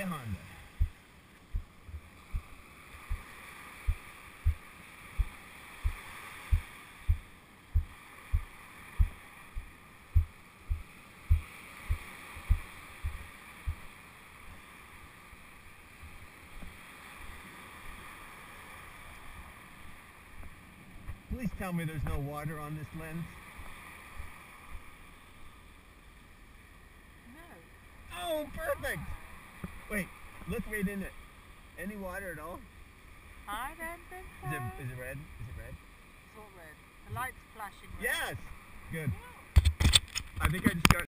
Honda. Please tell me there's no water on this lens. No. Oh, perfect! Wait, look right in it. Any water at all? I don't think so. Is it red? Is it red? It's all red. The light's flashing red. Yes! Good. I think I just got